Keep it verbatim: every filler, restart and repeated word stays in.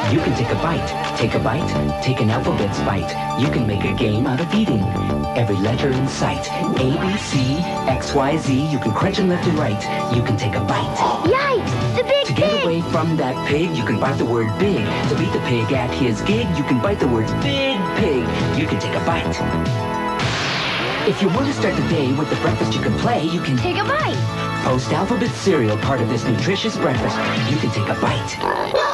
You can take a bite, take a bite, take an alphabet's bite. You can make a game out of eating every letter in sight. A, B, C, X, Y, Z. You can crunch them left and right. You can take a bite. Yikes! The big To get pig! away from that pig, you can bite the word big. To beat the pig at his gig, you can bite the word big pig. You can take a bite. If you want to start the day with the breakfast you can play, you can Take a bite! Post-alphabet cereal, part of this nutritious breakfast. You can take a bite.